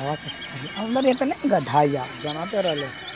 हवा से अंदर ये तो नहीं गधाइया जनाते रहले।